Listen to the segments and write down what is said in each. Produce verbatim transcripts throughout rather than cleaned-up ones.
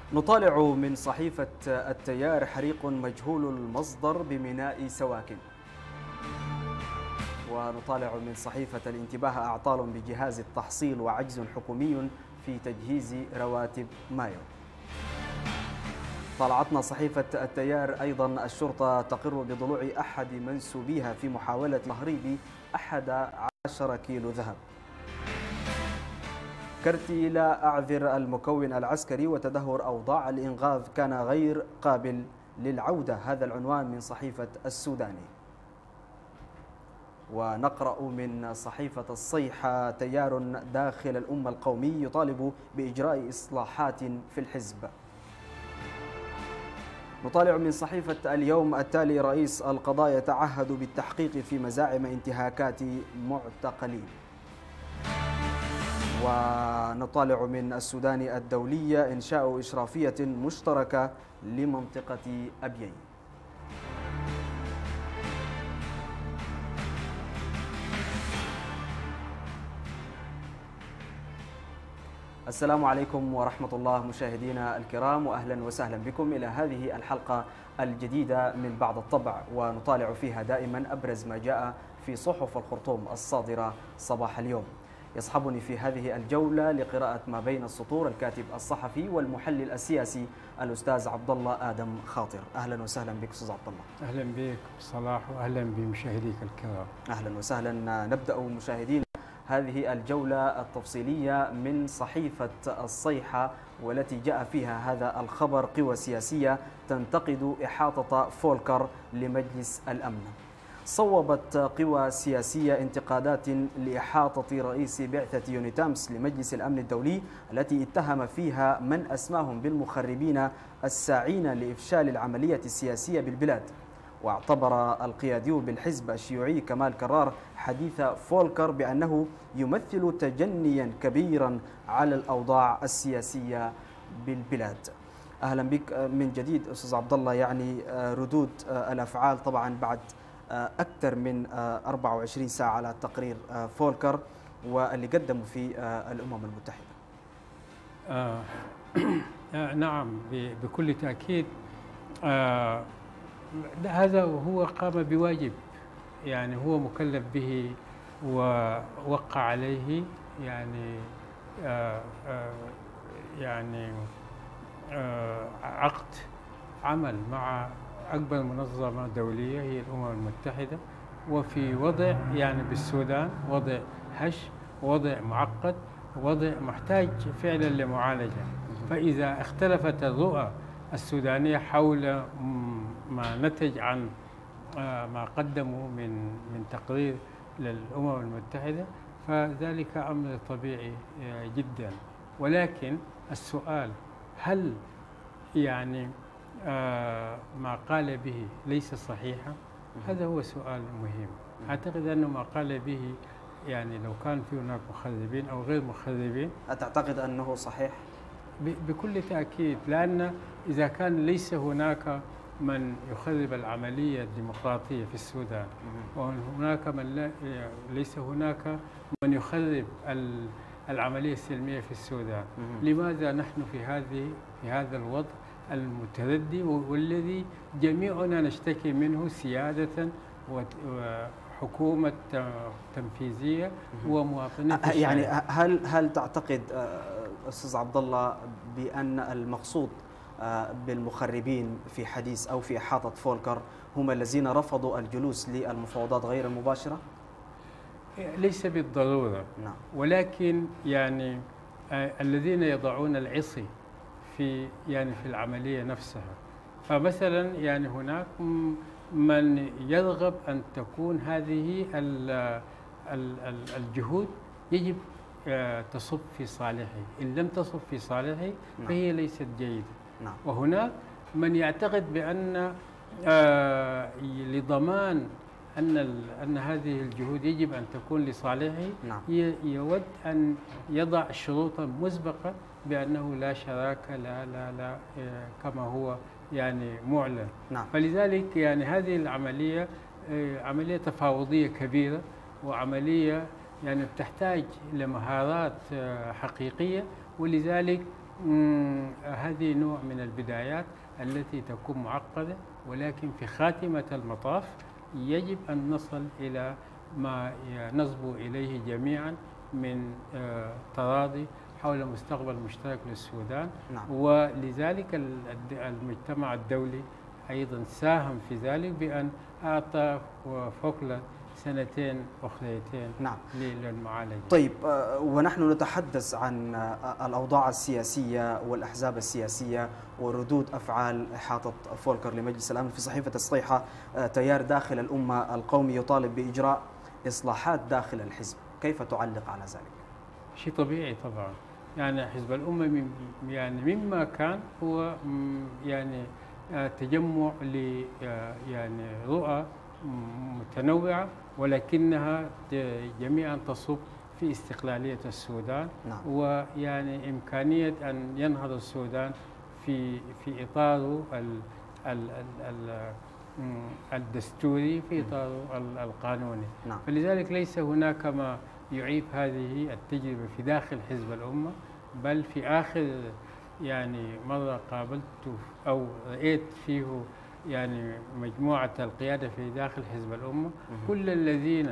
نطالع من صحيفة التيار حريق مجهول المصدر بميناء سواكن. ونطالع من صحيفة الانتباه أعطال بجهاز التحصيل وعجز حكومي في تجهيز رواتب مايو. طلعتنا صحيفة التيار أيضا الشرطة تقر بضلوع أحد منسوبيها في محاولة تهريب أحد عشر كيلو ذهب. كرتي لا أعذر المكون العسكري وتدهور أوضاع الإنقاذ كان غير قابل للعودة، هذا العنوان من صحيفة السوداني. ونقرأ من صحيفة الصيحة: تيار داخل الأمة القومي يطالب بإجراء إصلاحات في الحزب. نطالع من صحيفة اليوم التالي: رئيس القضاء يتعهد بالتحقيق في مزاعم انتهاكات معتقلين. ونطالع من السودان الدولية: إنشاء إشرافية مشتركة لمنطقة أبيين. السلام عليكم ورحمة الله مشاهدينا الكرام، وأهلا وسهلا بكم إلى هذه الحلقة الجديدة من بعد الطبع، ونطالع فيها دائما أبرز ما جاء في صحف الخرطوم الصادرة صباح اليوم. يصحبني في هذه الجولة لقراءة ما بين السطور الكاتب الصحفي والمحلل السياسي الأستاذ عبد الله آدم خاطر. أهلا وسهلا بك أستاذ عبد الله. أهلا بك صلاح، وأهلا بمشاهديك الكرام. أهلا وسهلا. نبدأ مشاهدينا هذه الجولة التفصيلية من صحيفة الصيحة، والتي جاء فيها هذا الخبر: قوى سياسية تنتقد إحاطة فولكر لمجلس الأمن. صوبت قوى سياسية انتقادات لإحاطة رئيس بعثة يونيتامس لمجلس الأمن الدولي، التي اتهم فيها من أسماهم بالمخربين الساعين لإفشال العملية السياسية بالبلاد. واعتبر القيادي بالحزب الشيوعي كمال كرار حديث فولكر بأنه يمثل تجنيا كبيرا على الأوضاع السياسية بالبلاد. أهلا بك من جديد أستاذ عبد الله. يعني ردود الأفعال طبعا بعد أكثر من أربعة وعشرين ساعة على تقرير فولكر واللي قدموا في الأمم المتحدة. آه نعم بكل تأكيد. آه هذا هو قام بواجب، يعني هو مكلف به ووقع عليه، يعني آه آه يعني آه عقد عمل مع أكبر منظمة دولية هي الأمم المتحدة، وفي وضع يعني بالسودان وضع هش، وضع معقد، وضع محتاج فعلا لمعالجة. فإذا اختلفت الرؤى السودانية حول ما نتج عن ما قدموا من من تقرير للأمم المتحدة، فذلك أمر طبيعي جدا. ولكن السؤال: هل يعني ما قال به ليس صحيحا؟ هذا هو سؤال مهم. أعتقد أنه ما قال به، يعني لو كان في هناك مخربين أو غير مخربين، أتعتقد أنه صحيح؟ بكل تأكيد، لأن إذا كان ليس هناك من يخرب العملية الديمقراطية في السودان، وهناك من ليس هناك من يخرب العملية السلمية في السودان، لماذا نحن في هذه في هذا الوضع المتردي والذي جميعنا نشتكي منه سيادة وحكومة تنفيذية ومواطنين؟ يعني هل هل تعتقد أستاذ عبد الله بأن المقصود بالمخربين في حديث أو في إحاطة فولكر هم الذين رفضوا الجلوس للمفاوضات غير المباشرة؟ ليس بالضرورة. نعم. ولكن يعني آه الذين يضعون العصي في يعني في العملية نفسها. فمثلا يعني هناك من يرغب أن تكون هذه الجهود يجب تصب في صالحه، إن لم تصب في صالحه فهي ليست جيدة. نعم. وهناك من يعتقد بأن آه لضمان أن أن هذه الجهود يجب أن تكون لصالحه. نعم. يود أن يضع شروطا مسبقة بأنه لا شراكة، لا لا لا كما هو يعني معلن. نعم. فلذلك يعني هذه العملية عملية تفاوضية كبيرة، وعملية يعني بتحتاج لمهارات حقيقية، ولذلك هذه نوع من البدايات التي تكون معقدة، ولكن في خاتمة المطاف يجب أن نصل إلى ما نصبو إليه جميعا من تراضي حول مستقبل مشترك للسودان. نعم. ولذلك المجتمع الدولي أيضا ساهم في ذلك بأن أعطى فوكلاند سنتين أخريتين نعم. للمعالجة. طيب، ونحن نتحدث عن الأوضاع السياسية والأحزاب السياسية وردود أفعال إحاطة فولكر لمجلس الأمن. في صحيفة الصيحة تيار داخل الأمة القومي يطالب بإجراء إصلاحات داخل الحزب، كيف تعلق على ذلك؟ شيء طبيعي طبعا. يعني حزب الأمة يعني مما كان هو يعني تجمع ل يعني رؤى متنوعة، ولكنها جميعا تصب في استقلالية السودان. نعم. ويعني إمكانية أن ينهض السودان في في إطاره ال ال ال الدستوري، في إطاره القانوني. نعم. فلذلك ليس هناك ما يعيب هذه التجربة في داخل حزب الأمة، بل في آخر يعني مرة قابلت أو رأيت فيه يعني مجموعة القيادة في داخل حزب الأمة، كل الذين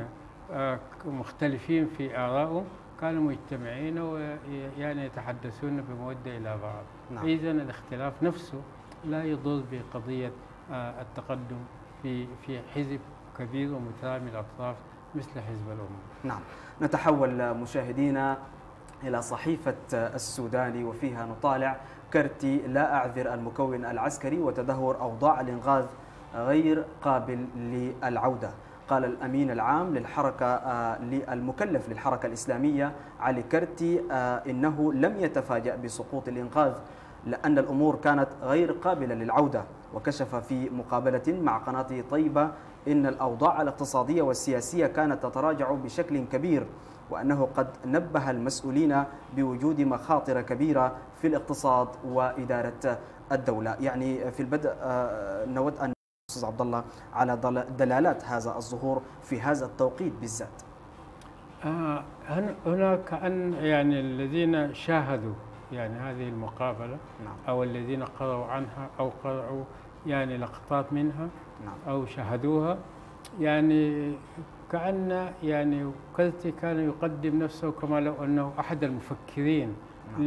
مختلفين في آرائهم كانوا مجتمعين ويعني يتحدثون بمودة إلى بعض. نعم. إذن الاختلاف نفسه لا يضر بقضية التقدم في في حزب كبير ومترامي الأطراف مثل حزب الأمة. نعم. نتحول مشاهدينا إلى صحيفة السوداني، وفيها نطالع: كرتي لا أعذر المكون العسكري وتدهور أوضاع الإنقاذ غير قابل للعودة. قال الأمين العام للحركة المكلف للحركة الإسلامية علي كرتي إنه لم يتفاجأ بسقوط الإنقاذ لأن الأمور كانت غير قابلة للعودة. وكشف في مقابلة مع قناة طيبة إن الأوضاع الاقتصادية والسياسية كانت تتراجع بشكل كبير، وأنه قد نبه المسؤولين بوجود مخاطر كبيرة في الاقتصاد وإدارة الدولة. يعني في البدء نود أن أستاذ عبد الله على دلالات هذا الظهور في هذا التوقيت بالذات. آه هناك أن يعني الذين شاهدوا يعني هذه المقابلة، نعم. أو الذين قرأوا عنها أو قرأوا يعني لقطات منها، نعم. أو شاهدوها، يعني كأن يعني كرتي كان يقدم نفسه كما لو أنه أحد المفكرين، نعم.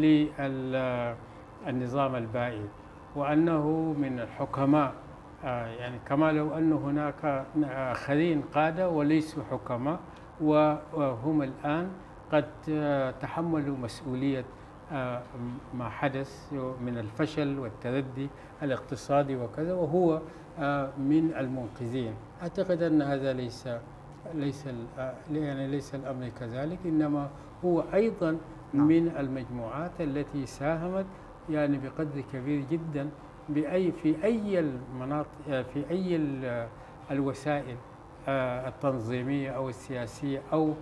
للنظام البائد، وأنه من الحكماء، يعني كما لو أن هناك آخرين قادة وليسوا حكماء، وهم الآن قد تحملوا مسؤولية ما حدث من الفشل والتردي الاقتصادي وكذا، وهو من المنقذين. أعتقد أن هذا ليس ليس يعني ليس الأمر كذلك، إنما هو أيضا من المجموعات التي ساهمت يعني بقدر كبير جدا بأي في أي المناطق في أي الوسائل التنظيمية أو السياسية أو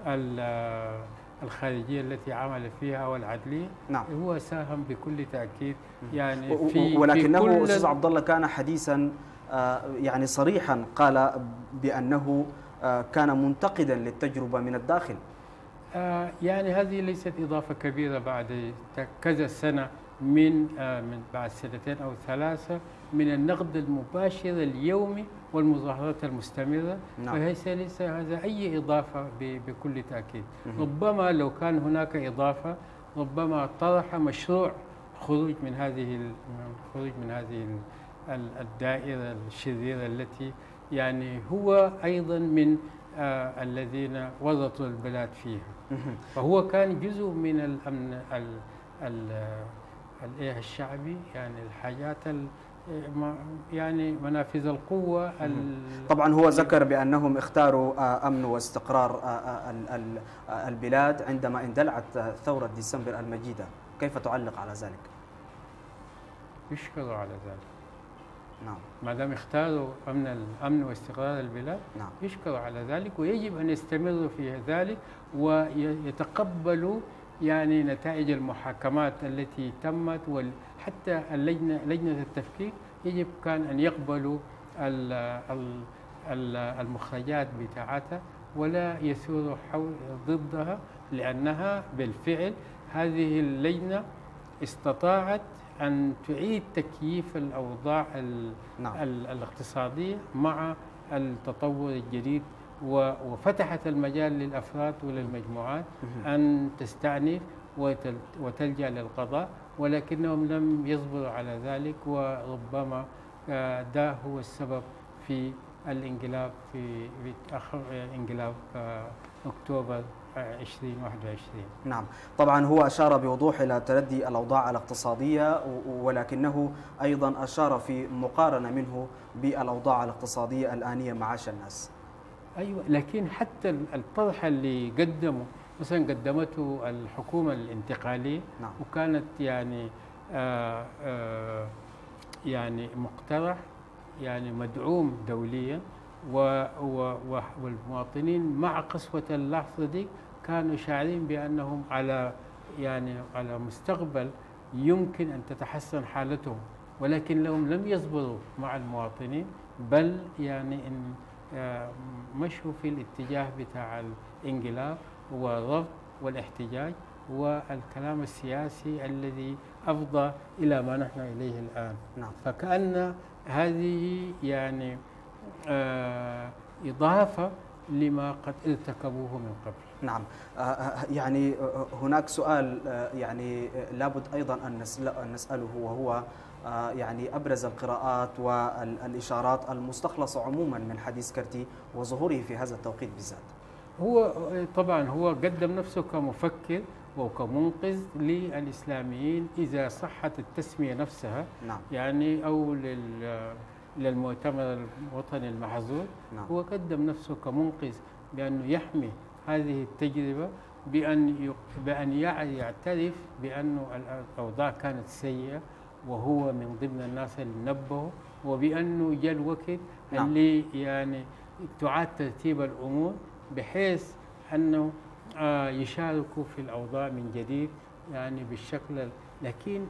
الخارجية التي عمل فيها والعدلية. نعم. هو ساهم بكل تأكيد يعني في ولكنه في أستاذ عبد الله كان حديثا يعني صريحا، قال بأنه كان منتقدا للتجربة من الداخل. يعني هذه ليست إضافة كبيرة بعد كذا سنة من من بعد سنتين أو ثلاثة من النقد المباشر اليومي والمظاهرات المستمرة. نعم. فليس ليس هذا أي إضافة بكل تأكيد. ربما لو كان هناك إضافة ربما طرح مشروع خروج من هذه خروج من هذه الدائرة الشريرة التي يعني هو أيضا من آه الذين ورطوا البلاد فيها. فهو كان جزء من الأمن ال ال الشعبي، يعني الحاجات يعني منافذ القوة. طبعا هو ذكر بأنهم اختاروا أمن واستقرار البلاد عندما اندلعت ثورة ديسمبر المجيدة. كيف تعلق على ذلك؟ يشكروا على ذلك. نعم. ما دام اختاروا أمن الأمن واستقرار البلاد، نعم. يشكروا على ذلك، ويجب أن يستمروا في ذلك ويتقبلوا يعني نتائج المحاكمات التي تمت، وحتى اللجنة لجنة التفكيك يجب كان أن يقبلوا المخرجات بتاعتها ولا يثوروا ضدها، لأنها بالفعل هذه اللجنة استطاعت أن تعيد تكييف الأوضاع نعم. الاقتصادية مع التطور الجديد، وفتحت المجال للأفراد وللمجموعات أن تستأنف وتلجأ للقضاء، ولكنهم لم يصبروا على ذلك، وربما ده هو السبب في الانقلاب في آخر انقلاب أكتوبر ألفين وواحد وعشرين. نعم، طبعا هو أشار بوضوح إلى تردي الأوضاع الاقتصادية، ولكنه أيضا أشار في مقارنة منه بالأوضاع الاقتصادية الآنية معاش الناس. أيوة، لكن حتى الطرح اللي قدمه مثلا قدمته الحكومة الانتقالية، نعم. وكانت يعني آآ آآ يعني مقترح يعني مدعوم دوليا، والمواطنين مع قسوة اللحظة دي كانوا شاعرين بأنهم على يعني على مستقبل يمكن أن تتحسن حالتهم، ولكن لهم لم يصبروا مع المواطنين، بل يعني إن مشوا في الاتجاه بتاع الانقلاب والرفض والاحتجاج والكلام السياسي الذي أفضى إلى ما نحن إليه الآن. نعم. فكأن هذه يعني آه إضافة لما قد ارتكبوه من قبل. نعم، يعني هناك سؤال يعني لابد أيضا أن نسأله، وهو يعني أبرز القراءات والإشارات المستخلصة عموما من حديث كرتي وظهوره في هذا التوقيت بالذات. هو طبعا هو قدم نفسه كمفكر وكمنقذ للإسلاميين إذا صحت التسمية نفسها. نعم. يعني أو للمؤتمر الوطني المحظور. نعم. هو قدم نفسه كمنقذ بأنه يحمي هذه التجربة، بأن بأن يعترف بأنه الأوضاع كانت سيئة، وهو من ضمن الناس اللي نبهوا، وبأنه جاء الوقت نعم. اللي يعني تعاد ترتيب الأمور بحيث أنه يشاركوا في الأوضاع من جديد يعني بالشكل. لكن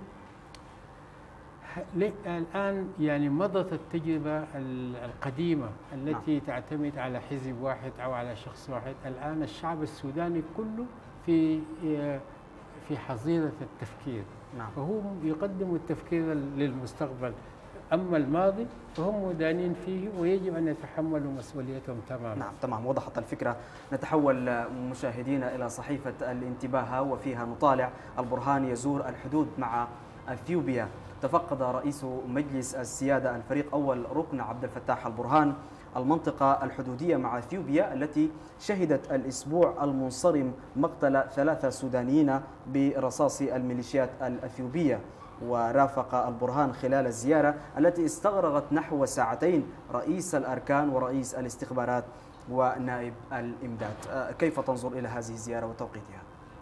الآن يعني مضت التجربة القديمة التي نعم. تعتمد على حزب واحد أو على شخص واحد. الآن الشعب السوداني كله في في حظيرة التفكير. نعم. فهو يقدم التفكير للمستقبل، أما الماضي فهم مدانين فيه ويجب أن يتحملوا مسؤوليتهم تماما. نعم تمام، وضحت الفكرة. نتحول مشاهدينا إلى صحيفة الانتباه، وفيها نطالع البرهان يزور الحدود مع أثيوبيا. تفقد رئيس مجلس السيادة الفريق أول ركن عبد الفتاح البرهان المنطقة الحدودية مع أثيوبيا التي شهدت الأسبوع المنصرم مقتل ثلاثة سودانيين برصاص الميليشيات الأثيوبية. ورافق البرهان خلال الزيارة التي استغرقت نحو ساعتين رئيس الأركان ورئيس الاستخبارات ونائب الإمداد. كيف تنظر إلى هذه الزيارة وتوقيتها؟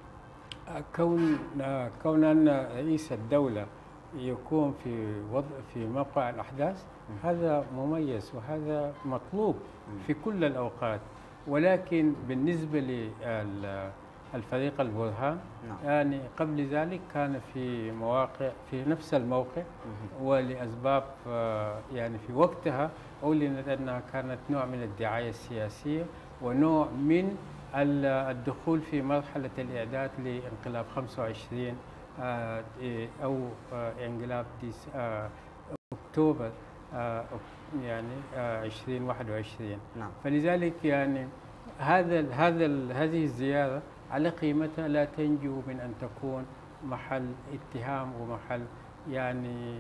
كون كون أن رئيس الدولة يكون في وضع في موقع الأحداث هذا مميز وهذا مطلوب في كل الأوقات، ولكن بالنسبة للفريق البرهان يعني قبل ذلك كان في مواقع في نفس الموقع، ولأسباب يعني في وقتها أعلنت أنها كانت نوع من الدعاية السياسية ونوع من الدخول في مرحلة الإعداد لانقلاب خمسة وعشرين أو انقلاب أكتوبر يعني ألفين وواحد وعشرين. نعم. فلذلك يعني هذا هذا هذه الزيارة على قيمتها لا تنجو من أن تكون محل اتهام ومحل يعني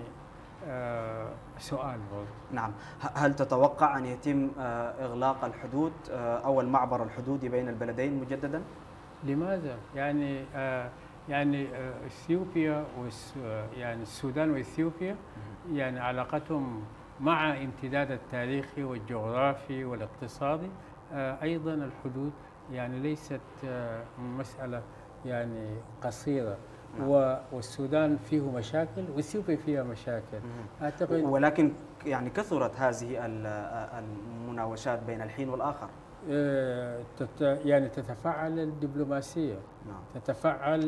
سؤال برضه. نعم، هل تتوقع أن يتم إغلاق الحدود أو المعبر الحدودي بين البلدين مجددا؟ لماذا؟ يعني يعني اثيوبيا يعني السودان واثيوبيا يعني علاقتهم مع امتداد التاريخي والجغرافي والاقتصادي، ايضا الحدود يعني ليست مساله يعني قصيره. نعم. والسودان فيه مشاكل واثيوبيا فيها مشاكل اعتقد، ولكن يعني كثرت هذه المناوشات بين الحين والاخر. يعني تتفعل الدبلوماسيه. نعم. تتفعل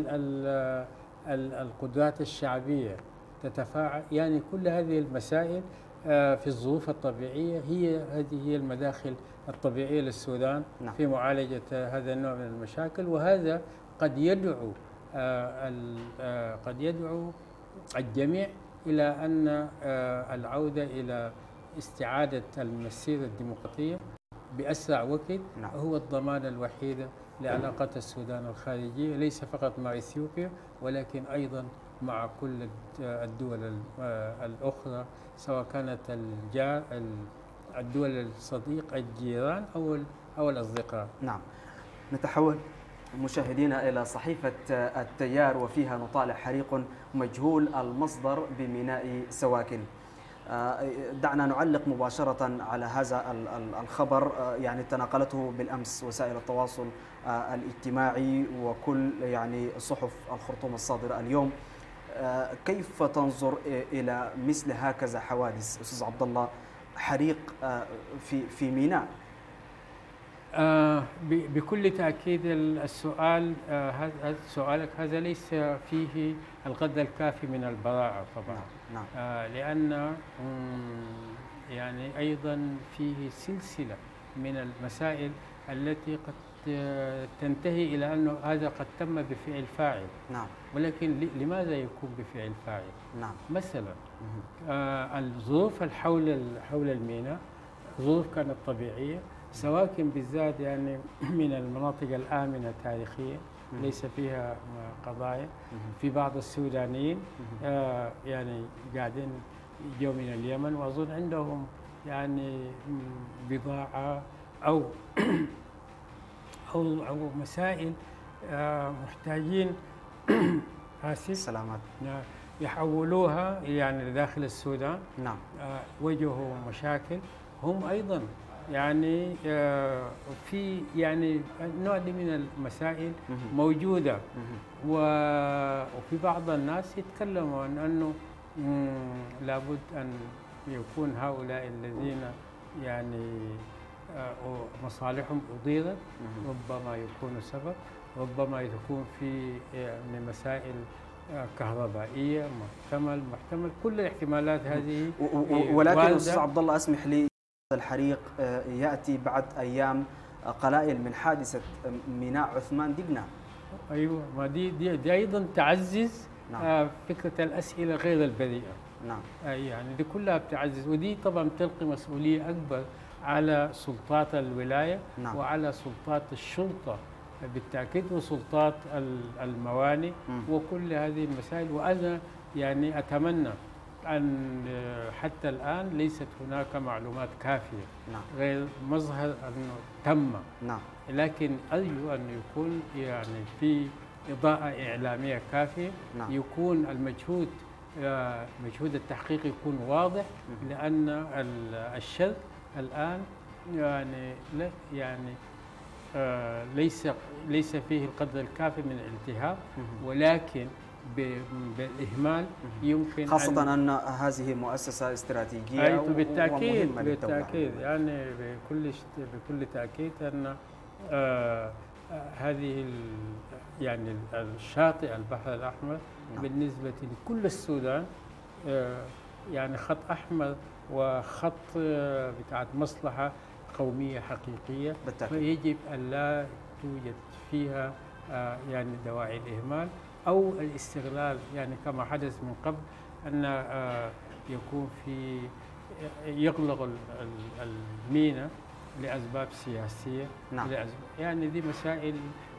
القدرات الشعبيه، تتفاعل يعني كل هذه المسائل في الظروف الطبيعيه هي هذه هي المداخل الطبيعيه للسودان. نعم. في معالجه هذا النوع من المشاكل، وهذا قد يدعو قد يدعو الجميع إلى أن العودة إلى استعادة المسيرة الديمقراطية بأسرع وقت نعم. هو الضمان الوحيد لعلاقة السودان الخارجية، ليس فقط مع إثيوبيا ولكن أيضا مع كل الدول الأخرى، سواء كانت الجار الدول الصديق الجيران أو أو الأصدقاء. نعم. نتحول مشاهدينا إلى صحيفة التيار وفيها نطالع حريق مجهول المصدر بميناء سواكن. دعنا نعلق مباشرة على هذا الخبر، يعني تناقلته بالأمس وسائل التواصل الاجتماعي وكل يعني صحف الخرطوم الصادرة اليوم. كيف تنظر إلى مثل هكذا حوادث أستاذ عبد الله؟ حريق في في ميناء. آه بكل تأكيد السؤال آه سؤالك هذا ليس فيه القدر الكافي من البراعة طبعا. نعم. آه لأن يعني أيضا فيه سلسلة من المسائل التي قد تنتهي إلى أنه هذا قد تم بفعل فاعل. نعم. ولكن لماذا يكون بفعل فاعل؟ نعم. مثلا آه الظروف حول حول الميناء ظروف كانت طبيعية، سواكن بالذات يعني من المناطق الآمنة تاريخيا ليس فيها قضايا. في بعض السودانيين آه يعني قاعدين جو من اليمن وأظن عندهم يعني بضاعة أو أو أو مسائل آه محتاجين آسف سلامات يحولوها يعني لداخل السودان. نعم. آه وجهوا مشاكل هم أيضا يعني آه في يعني نوع من المسائل موجودة. وفي بعض الناس يتكلموا عن أنه لابد أن يكون هؤلاء الذين يعني مصالحهم أضيرت ربما يكون سبب، ربما يكون في يعني مسائل كهربائية محتمل محتمل كل الاحتمالات هذه. ولكن أستاذ عبد الله اسمح لي، الحريق يأتي بعد أيام قلائل من حادثة ميناء عثمان دقنا. أيوة، ما دي دي, دي أيضا تعزز نعم. فكرة الأسئلة غير البريئة. نعم. يعني دي كلها بتعزز، ودي طبعا تلقي مسؤولية أكبر على سلطات الولاية. نعم. وعلى سلطات الشرطة بالتأكيد وسلطات الموانئ وكل هذه المسائل. وأنا يعني أتمنى أن حتى الآن ليست هناك معلومات كافية. نعم. غير مظهر أنه تم. نعم. لكن أرجو أن يكون يعني في إضاءة إعلامية كافية. نعم. يكون المجهود مجهود التحقيق يكون واضح. لأن الشرق الآن يعني لا يعني آه ليس ليس فيه القدر الكافي من الالتهاب، ولكن بالإهمال يمكن خاصة أن, أن هذه مؤسسة استراتيجية. أيوة بالتأكيد بالتأكيد يعني بكل بكل تأكيد أن آه هذه يعني الشاطئ البحر الأحمر نعم. بالنسبة لكل السودان آه يعني خط أحمر وخط آه بتاعت مصلحة قومية حقيقية. بالتأكيد. فيجب أن لا توجد فيها آه يعني دواعي الإهمال أو الاستغلال، يعني كما حدث من قبل أن آه يكون في يغلق الميناء لأسباب سياسية. نعم. لأسباب يعني دي مسائل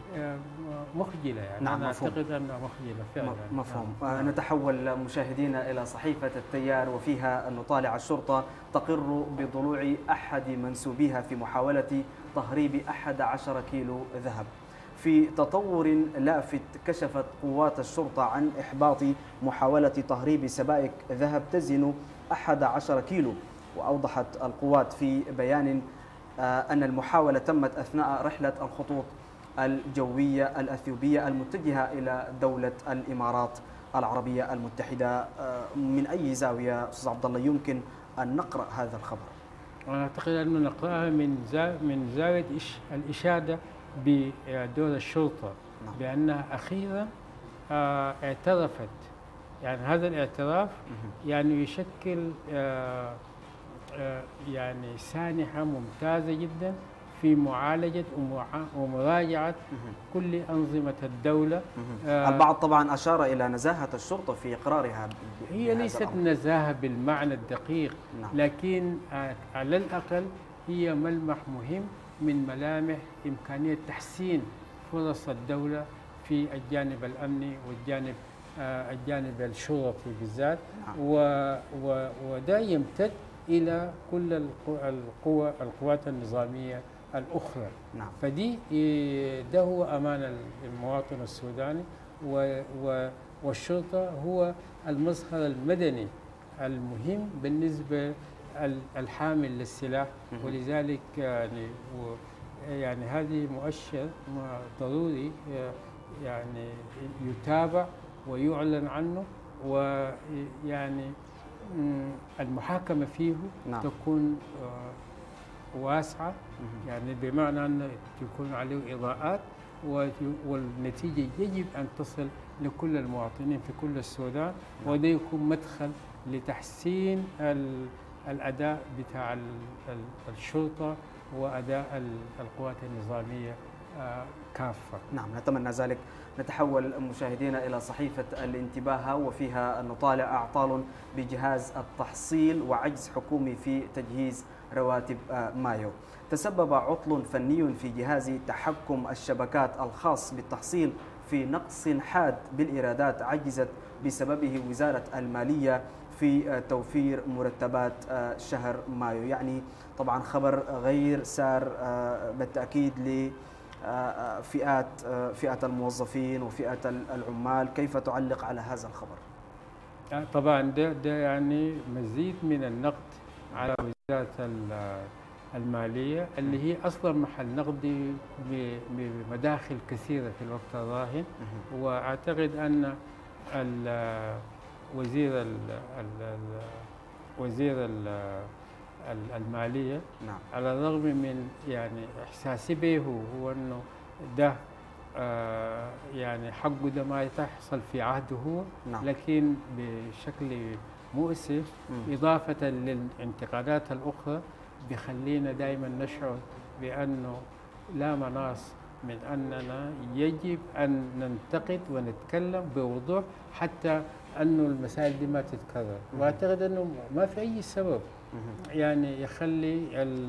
مخجلة يعني. نعم. أنا أعتقد أنها مخجلة فعلا. مفهوم. نعم. نتحول مشاهدينا إلى صحيفة التيار وفيها نطالع الشرطة تقر بضلوع أحد منسوبيها في محاولة تهريب أحد عشر كيلو ذهب. في تطور لافت كشفت قوات الشرطة عن إحباط محاولة تهريب سبائك ذهب تزن أحد عشر كيلو. وأوضحت القوات في بيان أن المحاولة تمت أثناء رحلة الخطوط الجوية الأثيوبية المتجهة إلى دولة الإمارات العربية المتحدة. من أي زاوية أستاذ عبد الله يمكن أن نقرأ هذا الخبر؟ أنا أعتقد أن نقرأها من زاوية من زاوية الإشادة بدور الشرطة. نعم. بأنها أخيرا اعترفت، يعني هذا الاعتراف يعني يشكل يعني سانحة ممتازة جدا في معالجة ومراجعة كل أنظمة الدولة. آه البعض طبعا أشار إلى نزاهة الشرطة في إقرارها. هي ليست نزاهة بالمعنى الدقيق، نعم. لكن على الأقل هي ملمح مهم من ملامح إمكانية تحسين فرص الدولة في الجانب الأمني والجانب آه الجانب الشرطي بالذات، نعم. وده يمتد إلى كل القوى القوات النظامية الأخرى، نعم. فدي ده هو أمان المواطن السوداني، والشرطة هو المظهر المدني المهم بالنسبة الحامل للسلاح، ولذلك يعني يعني هذه مؤشر ضروري يعني يتابع ويعلن عنه، ويعني المحاكمة فيه، نعم. تكون واسعة، يعني بمعنى أن تكون عليه إضاءات، والنتيجة يجب أن تصل لكل المواطنين في كل السودان، نعم. وده يكون مدخل لتحسين الأداء بتاع الشرطة وأداء القوات النظامية كافة. نعم، نتمنى ذلك. نتحول مشاهدينا إلى صحيفة الانتباه، وفيها نطالع أعطال بجهاز التحصيل وعجز حكومي في تجهيز رواتب مايو. تسبب عطل فني في جهاز تحكم الشبكات الخاص بالتحصيل في نقص حاد بالإيرادات عجزت بسببه وزارة المالية في توفير مرتبات شهر مايو. يعني طبعا خبر غير سار بالتأكيد لفئات فئة الموظفين وفئة العمال. كيف تعلق على هذا الخبر؟ طبعا ده, ده يعني مزيد من النقد على وزارة المالية اللي هي أصلا محل نقدي بمداخل كثيرة في الوقت الراهن، وأعتقد أن وزير ال ال وزير ال المالية، نعم. على الرغم من يعني إحساسي به هو أنه ده آه يعني حقه ده ما تحصل في عهده هو، نعم. لكن بشكل مؤسف م. إضافة للانتقادات الأخرى بخلينا دائما نشعر بأنه لا مناص من أننا يجب أن ننتقد ونتكلم بوضوح حتى أنه المسائل دي ما تتكرر. وأعتقد أنه ما في أي سبب يعني يخلي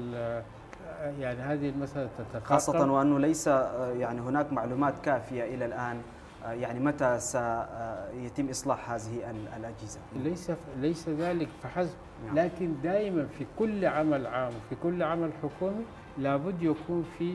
يعني هذه المسألة تتفاقم، خاصة وأنه ليس يعني هناك معلومات كافية إلى الآن يعني متى سيتم إصلاح هذه الأجهزة. ليس ليس ذلك فحسب، لكن دائما في كل عمل عام في كل عمل حكومي لابد يكون في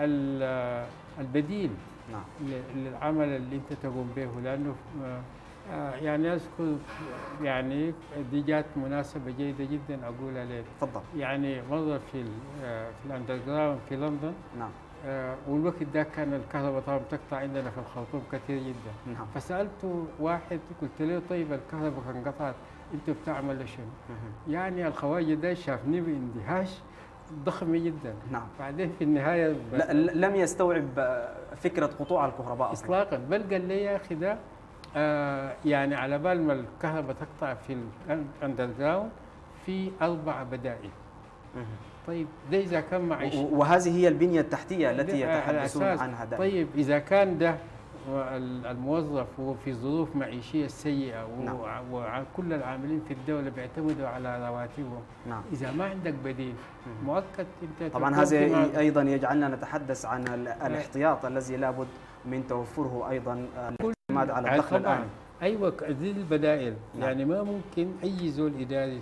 البديل، نعم. للعمل اللي أنت تقوم به، لأنه يعني أذكر يعني دي جات مناسبة جيدة جدا أقول عليك. تفضل. يعني مرة في في الأندرجراوند في لندن، نعم. آه والوقت ده كان الكهرباء طبعا بتقطع عندنا في الخرطوم كثير جدا، نعم. فسألته واحد قلت له طيب الكهرباء انقطعت أنت بتعمل شنو؟ يعني الخواجة ده شافني باندهاش ضخم جدا، نعم. بعدين في النهاية لم يستوعب فكرة قطوع الكهرباء أصلا إطلاقا، بل قال لي يا أخي ده آه يعني على بال ما الكهرباء تقطع في الاندرجراوند في أربع بدائل. طيب ده إذا كان معيش، وهذه هي البنية التحتية التي يتحدثون عنها دائما. طيب إذا كان ده الموظف هو في ظروف معيشية سيئة، نعم. وكل العاملين في الدولة بيعتمدوا على رواتبهم، نعم. إذا ما عندك بديل مؤكد أنت طبعا هذا أيضا يجعلنا نتحدث عن الاحتياط الذي لابد من توفره أيضا الاعتماد على الدخل الآن. أيوة دي البدائل، نعم. يعني ما ممكن أي زول إداري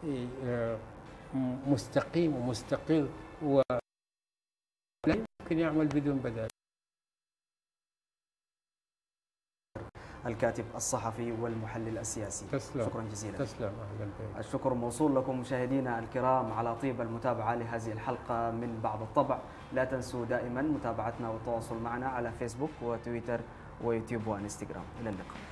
مستقيم ومستقر ولا يمكن يعمل بدون بدائل. الكاتب الصحفي والمحلل السياسي، تسلم. شكرا جزيلا. تسلم. أهلا بك. الشكر موصول لكم مشاهدينا الكرام على طيب المتابعة لهذه الحلقة من بعض الطبع. لا تنسوا دائما متابعتنا والتواصل معنا على فيسبوك وتويتر ويوتيوب وانستغرام. إلى اللقاء.